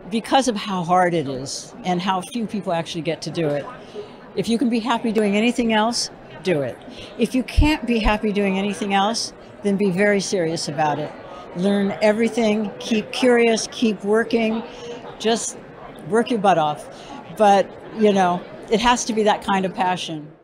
because of how hard it is and how few people actually get to do it. If you can be happy doing anything else, do it. If you can't be happy doing anything else, then be very serious about it. Learn everything, keep curious, keep working, just work your butt off. But, you know, it has to be that kind of passion.